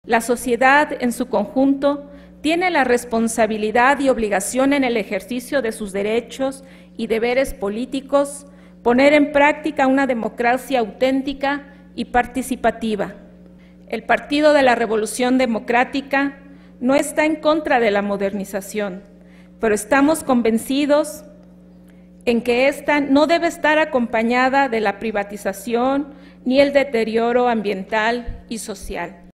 La sociedad en su conjunto tiene la responsabilidad y obligación en el ejercicio de sus derechos y deberes políticos, poner en práctica una democracia auténtica y participativa. El Partido de la Revolución Democrática no está en contra de la modernización, pero estamos convencidos en que ésta no debe estar acompañada de la privatización ni el deterioro ambiental y social.